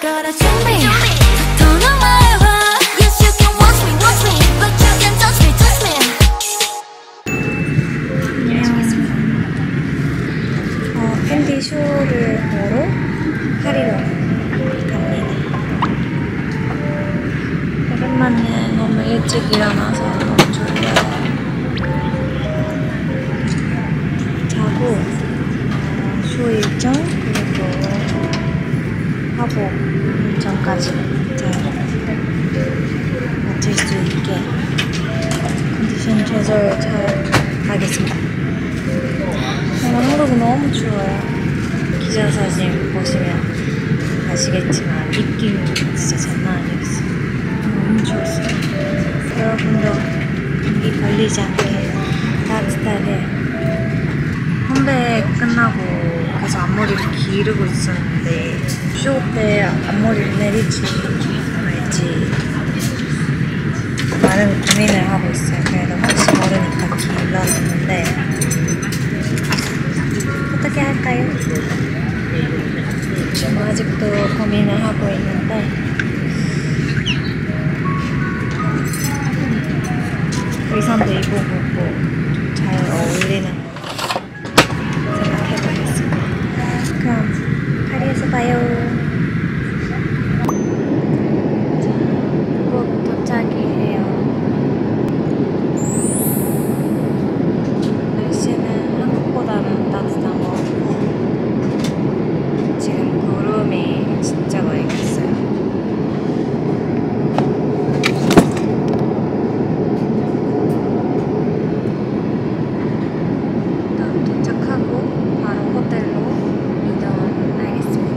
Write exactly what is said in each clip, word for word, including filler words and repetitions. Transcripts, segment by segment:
거라 준비 더는 말해봐. Yes you can watch me watch me but you can touch me touch me. 어, 팬디 쇼를 보러 파리로 갑니다. 오랜만에 너무 일찍 일어나서 너무 졸려요. 자고 쇼 일정 그리고 화보 일정까지 잘 마칠 수 있게 컨디션 조절 잘 하겠습니다. 오늘 한국은 너무 추워요. 기자사진 보시면 아시겠지만 입김이 진짜 장난 아니었어요. 너무 추웠어요. 여러분도 감기 걸리지 않게 따뜻하게. 컴백 끝나고 계속 앞머리를 기르고 있었는데 쇼 때 앞머리를 내릴지 말지 많은 고민을 하고 있어요. 그래도 혹시 모르니까 길러놨는데 어떻게 할까요? 지금 아직도 고민을 하고 있는데 의상도 입어보고 잘 어울리는 생각해보겠습니다. 그럼 파리에서 봐요. 자, 곧 도착이에요. 날씨는 한국보다는 따뜻한 것 같고 지금 구름이 진짜 많이 꼈어요. 일단 도착하고 바로 호텔로 이동하겠습니다.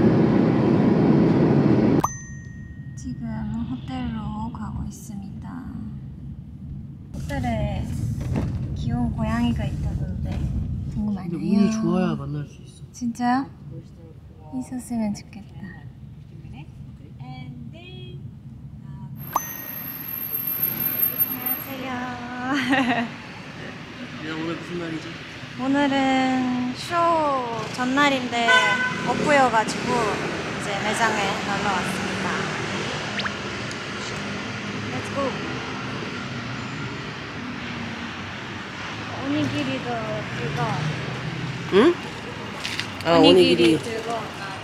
지금 호텔로 가고 있습니다. 호텔에 귀여운 고양이가 있다던데 궁금하네요. 근데 운이 좋아야 만날 수 있어. 진짜요? 있었으면 좋겠다. 안녕하세요. 야, 오늘 무슨 날이지? 오늘은 쇼 전날인데 오프여가지고 이제 매장에 놀러 왔습니다. Let's go. 오니기리도 들고. 응? 아, 오니기리. 들고.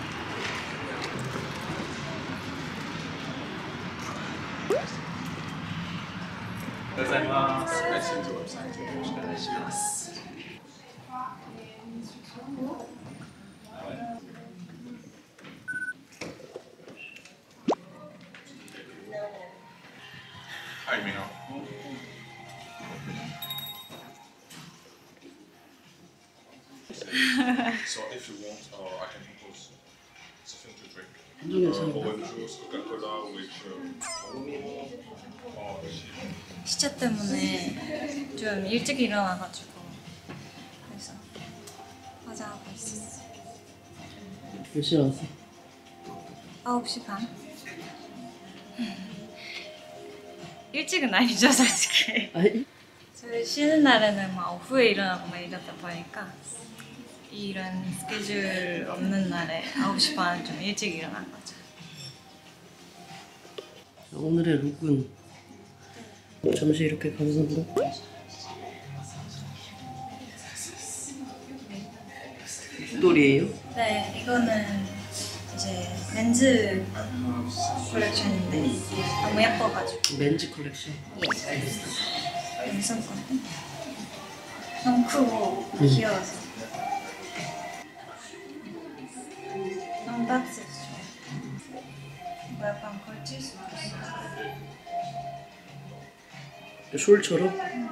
Hi, Mino. So if you want, uh, I can propose something to drink. 한정이 Uh, orange juice, Coca-Cola, with uh, oh, 시차 때문에 좀 일찍 일어나가지고 그래서 화장하고 있었어. 몇 시에 왔어? 아홉 시 반? 일찍은 아니죠 솔직히. 아니? 저희 쉬는 날에는 막 오후에 일어나고 막 이러다 보니까 이런 스케줄 없는 날에 아홉 시 반 좀 일찍 일어난 거죠. 오늘의 룩은 잠시 이렇게 감상도 룩돌이에요? 네, 이거는 이제 멘즈 컬렉션인데 너무 예뻐가지고. 멘즈 컬렉션. 무슨 건데? 너무 크고 응. 귀여워서 너무 따뜻해서 좋아. 뭐 약간 걸칠 수도 있어. 숄처럼?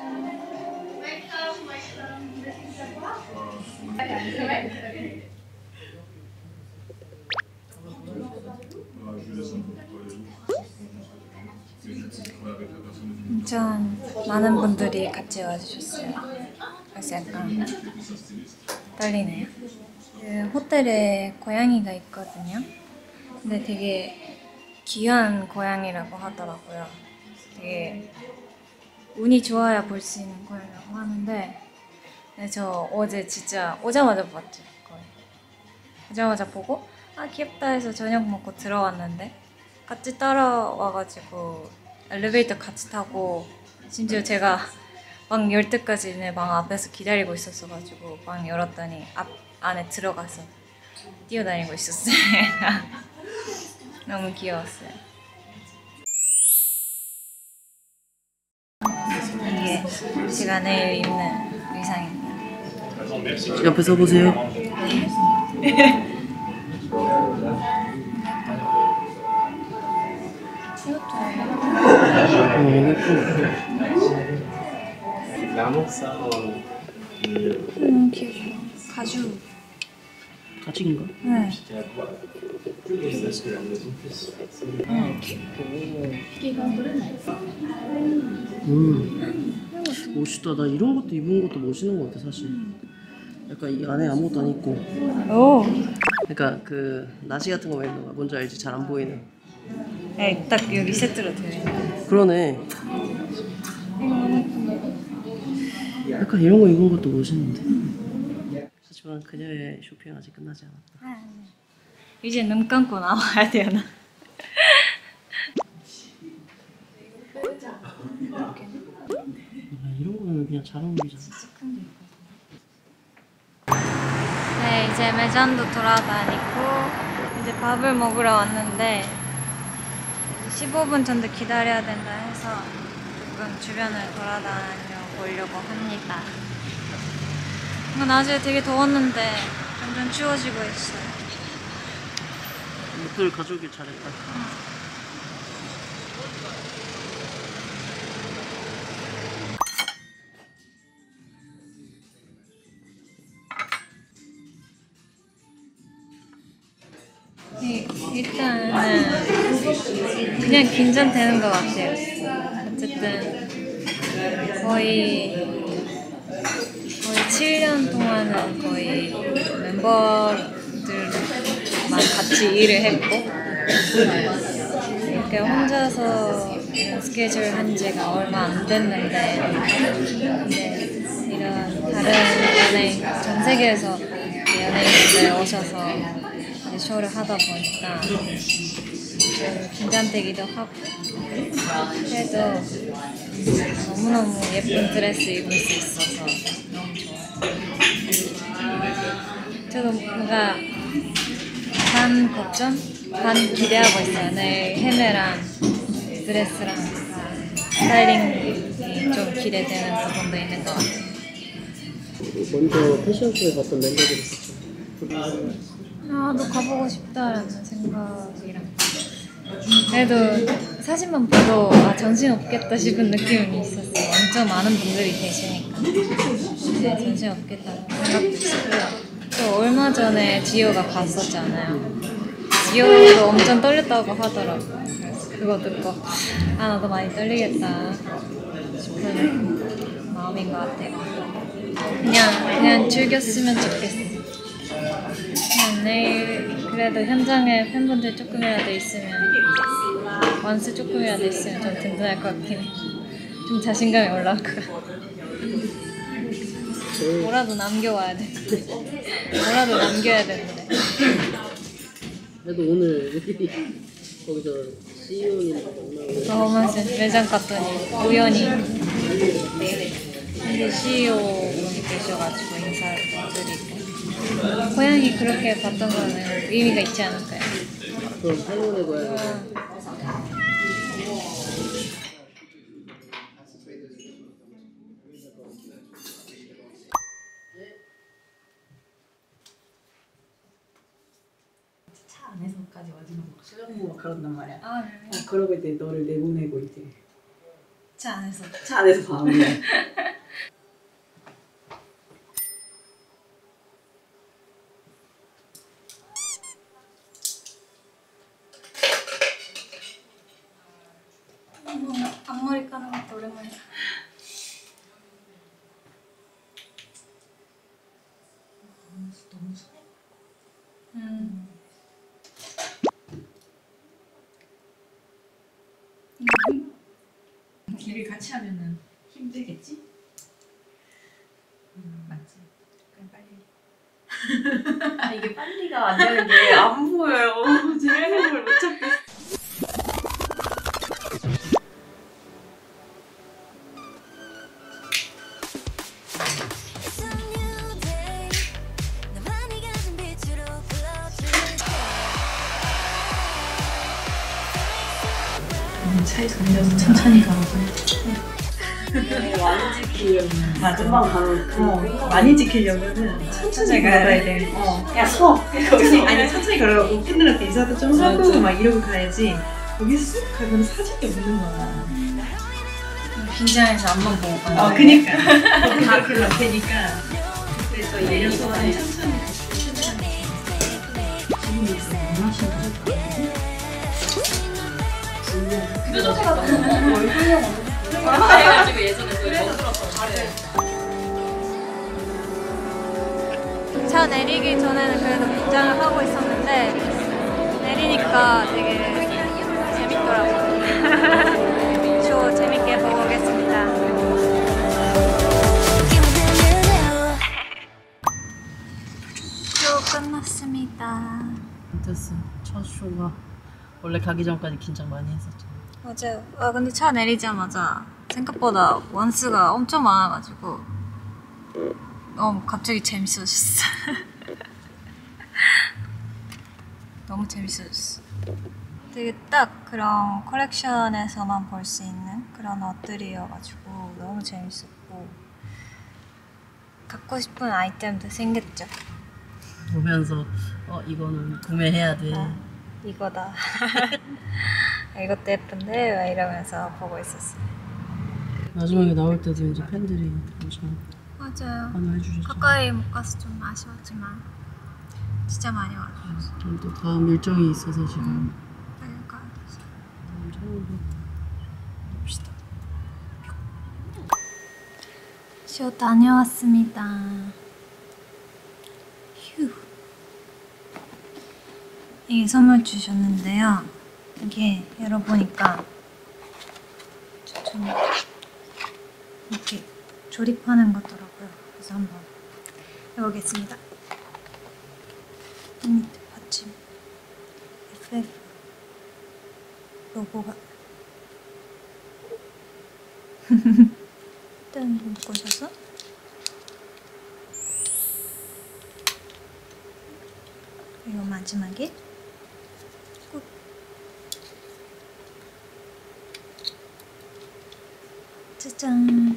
엄청 많은 분들이 같이 와주셨어요. 그래서 약간 떨리네요. 그 호텔에 고양이가 있거든요. 근데 되게 귀한 고양이라고 하더라고요. 되게 운이 좋아야 볼 수 있는 고양이라고 하는데 네, 저 어제 진짜 오자마자 봤죠. 거의. 오자마자 보고 아 귀엽다 해서 저녁 먹고 들어왔는데 같이 따라와가지고 엘리베이터 같이 타고 심지어 제가 방 열 때까지 내 방 앞에서 기다리고 있었어가지고 방 열었더니 앞 안에 들어가서 뛰어다니고 있었어요. 너무 귀여웠어요. 이게 제가 내일 입는 의상입니다. 옆에 서보세요. 어, 예뻐. 너무 귀엽다. 가죽. 가죽인가? 네. 음. 멋있다. 나 이런 것도 입은 것도 멋있는 것 같아 사실. 약간 이 안에 아무것도 안 입고. 오. 그러니까 그 나시 같은 거 입는 거 뭔지 알지? 잘 안 보이는. 네, 딱 여기 세트로 들어있는. 그러네. 약간 이런 거 입은 것도 멋있는데. 하지만 그녀의 쇼핑은 아직 끝나지 않았다. 이제 눈 감고 나와야 되나? 아, 이런 거는 그냥 잘 어울리잖아. 네, 이제 매장도 돌아다니고 이제 밥을 먹으러 왔는데 십오 분 정도 기다려야 된다 해서 조금 주변을 돌아다녀 보려고 합니다. 이건 낮에 되게 더웠는데 점점 추워지고 있어요. 옷들 가져오길 잘했다. 이- 일단은 그냥 긴장되는 것 같아요. 어쨌든 거의 거의 칠 년 동안은 거의 멤버들만 같이 일을 했고 이렇게 혼자서 이런 스케줄 한 지가 얼마 안 됐는데 이제 이런 다른 연예인 전 세계에서 연예인들 오셔서 이제 쇼를 하다 보니까 좀 긴장되기도 하고 그래도 너무너무 예쁜 드레스 입을 수 있어서 너무 좋아요. 저도 뭔가 반 걱정? 반 기대하고 있어요. 내일 헤매랑 드레스랑 스타일링이 좀 기대되는 부분도 있는 것 같아요. 먼저 패션쇼에 갔던 멤버들이 있었죠. 아, 너 가보고 싶다라는 생각이랑 그래도 사진만 봐도 아, 정신 없겠다 싶은 느낌이 있었어요. 엄청 많은 분들이 계시니까 네, 정신 없겠다 생각도 있었고요. 또 얼마 전에 지효가 갔었잖아요. 지효도 엄청 떨렸다고 하더라고요. 그래서 그거 듣고 아 나도 많이 떨리겠다 싶은 마음인 것 같아요. 그냥 그냥 즐겼으면 좋겠어. 그냥 내일 그래도 현장에 팬분들 조금이라도 있으면 원스 조금이라도 있으면 좀 든든할 것 같긴 해. 좀 자신감이 올라올 것 같아. 뭐라도 남겨와야 돼. 뭐라도 남겨야 되는데. 그래도 오늘 우리 거기서 씨이오님 만나고 너무하지 매장 갔더니 우연히 근데 씨이오 분이 계셔가지고 인사를 드리고 고양이 그렇게 봤던 거는 의미가 있지 않을까요? 그럼 행운의 고양이. 차 안에서까지 마지막 막 수영고 막 그런단 말이야. 아 어, 그래요? 그러고 이제 너를 내보내고 이제 차 안에서 차 안에서 밤에 뭔가 앞머리 까는 것도 오랜만이다. 너무 순해. 음. 길을 같이 하면은 힘들겠지? 음, 맞지? 그냥 빨리 이게 빨리가 안 되는 게 안 보여요. 제가 행복을 못 찾겠어요. It's a new day. 나만이 가진 빛으로 불러줄게. 차에서 내려서 천천히 가고 많이 지키려면 아, 금방 가는 어, 많이 지키려면은 천천히 걸어가야 돼. 어, 야 서! 거기서 아니 천천히 걸어가고 팬들한테 인사도 좀 하고 막 이러고 가야지. 거기서 쑥 가면 사진이 없는 거야. 긴장해서 앞만 보고 가는 어, 거야. 그니까. 다 그럴 테니까. 그래서 내려서 천천히 천천히 지금 있어. 원하시는 거 뾰족해가 너무 얼굴형 해가지고 예전에 그거 들었어. 차 내리기 전에는 그래도 긴장을 하고 있었는데 내리니까 되게 재밌더라고요. 쇼 재밌게 보고 오겠습니다. 쇼 끝났습니다. 됐어. 첫 쇼가 원래 가기 전까지 긴장 많이 했었잖아. 맞아요. 아 근데 차 내리자마자 생각보다 원수가 엄청 많아가지고 어 갑자기 재밌어졌어. 너무 재밌어졌어. 되게 딱 그런 컬렉션에서만 볼 수 있는 그런 옷들이어가지고 너무 재밌었고 갖고 싶은 아이템도 생겼죠. 보면서 어 이거는 구매해야 돼. 아, 이거다. 이것도 예쁜데 막 이러면서 보고 있었어요. 마지막에 나올 때도 이제 팬들이 엄청 맞아요. 환호해주셨죠. 가까이 못 가서 좀 아쉬웠지만 진짜 많이 와주셨어요. 좀 또 다음 일정이 있어서 지금 빨리 가야 돼서. 다음 처음으로 봅시다. 쇼 다녀왔습니다. 휴. 이게 선물 주셨는데요. 이게 열어보니까 좀 이렇게 조립하는 거더라고요. 그래서 한번 해보겠습니다. 이 밑에 받침 에프에프 로고가 일단 묶으셔서 그리고 마지막에 꾹 짜잔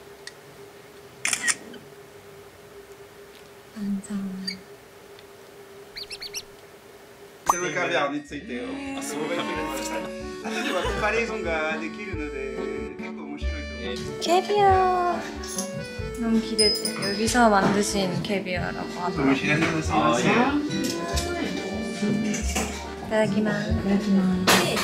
완성 背の壁網ついてよ。あ、すごい。あとではコンパレーションができるので結構面白いと思う。 캐비어 너무 기대돼. 여기서 만드신 캐비어라고 하더라고요. お召し上がりください。 이따다키마스.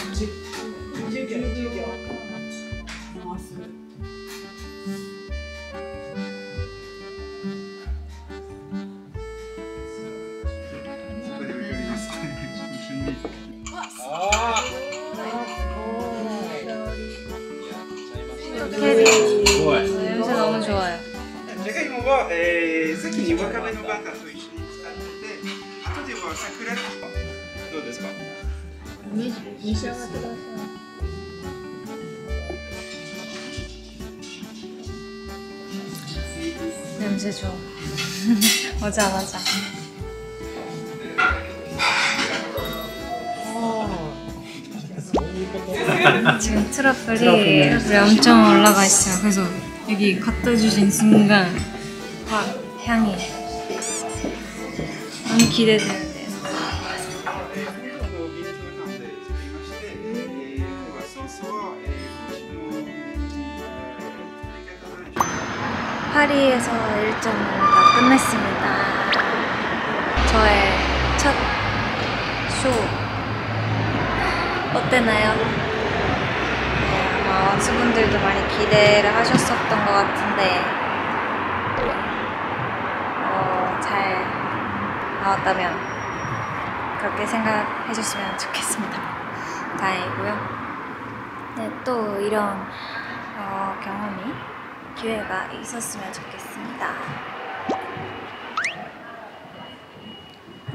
캐비어 냄새 너무 좋아요. じゃがいもは、えー、先にわかめのバターと一緒に使ってて、後では桜のどうですか？ 召し上がってください. 냄새 좋아. 오자마자. 지금 트러플이 트러플이 엄청 올라가 있어요. 그래서 여기 갖다 주신 순간 확 향이 너무 기대되는데요. ビール風なんで作りまして、えー、今日はソースは、えー、うちの、えー、作り方なんで 파리에서 일정을 다 끝냈습니다. 저의 첫 쇼 어땠나요? 네, 아마 원수분들도 많이 기대를 하셨었던 것 같은데 어, 잘 나왔다면 그렇게 생각해 주시면 좋겠습니다. 다행이고요. 네, 또 이런 어, 경험이 기회가 있었으면 좋겠습니다.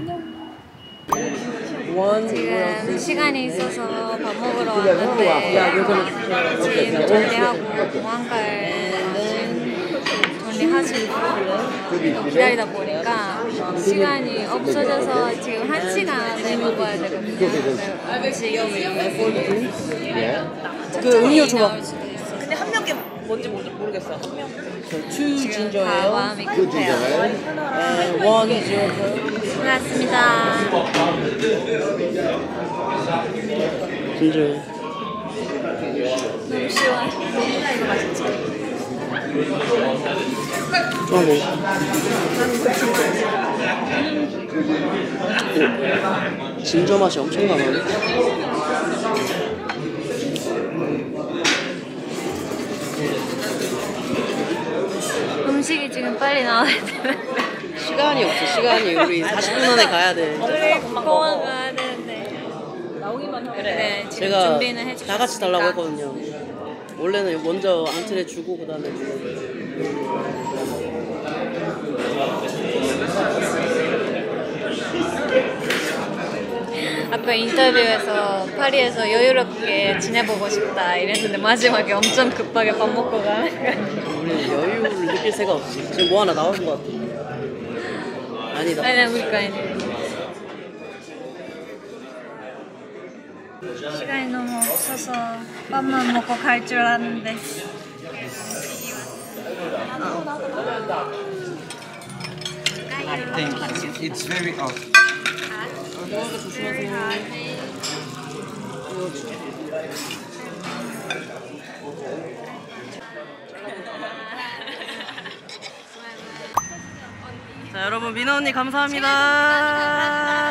지금 시간이 있어서 밥 먹으러 왔는데 짐 정리하고 공항 갈 정리하시고 또 기다리다 보니까 시간이 없어져서 지금 한 시간에 먹어야 되거든요. 음식이 그 음료 줘봐. 근데 한 명께 뭔지 모르겠어. 한 명. 투 지금 다 진저예요. 마음이 급해요. 원 이죠. 고맙습니다. 진저예요. 너무 시원해. 이거 맛있지? 좋아 먹어. 진저 맛이 엄청 강하네. 음식이 지금 빨리 나와야 되는데 시간이 없어. 시간이 우리 사십 분 안에 가야 돼. 공항 가야 되는데 나오기만 하면 그래 지금 제가 준비는 해주셨으니까 다 같이 달라고 했거든요. 원래는 먼저 앙트레 주고 그다음에 아까 인터뷰에서 파리에서 여유롭게 지내보고 싶다 이랬는데 마지막에 엄청 급하게 밥 먹고 가는 거야. 우리는 여유를 느낄 새가 없지. 지금 뭐 하나 나올 것 같아. 아니다. 아니 우리가 이제 시간이 너무 없어서 밥만 먹고 갈 줄 알았는데 Thank you. It's very off. 자 여러분 민호 언니 감사합니다.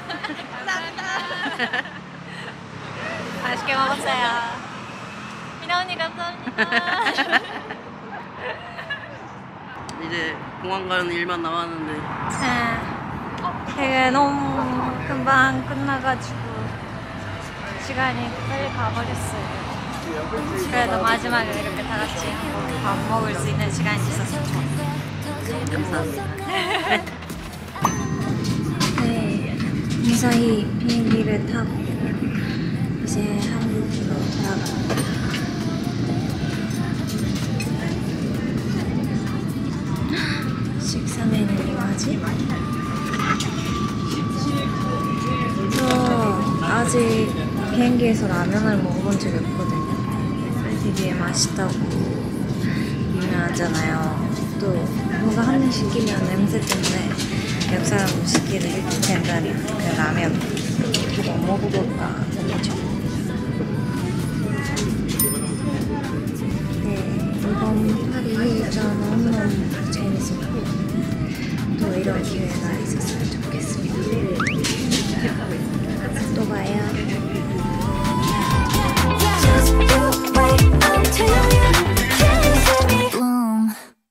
맛있게 먹었어요. 미나 언니 감사합니다. 이제 공항 가는 일만 남았는데 네, 되게 너무 금방 끝나가지고 시간이 빨리 가버렸어요. 그래도 마지막에 이렇게 다 같이 한번 밥 먹을 수 있는 시간이 있어서 좋았어요. 감사합니다. 네, 무사히 비행기를 타고 이제 한국으로 돌아갑니다. 식사 메뉴 뭐하지? 저 아직 비행기에서 라면을 먹어본 적이 없거든요. 되게 맛있다고 유명하잖아요. 또 뭔가 한 명 시키면 냄새 때문에 옆 사람 시키는 이렇게 된다니 그 라면 뭐 먹어볼까 재밌죠? 네, 이번 파리 일정 너무너무 재밌었고 또 이런 기회가 있었으면 좋겠습니다.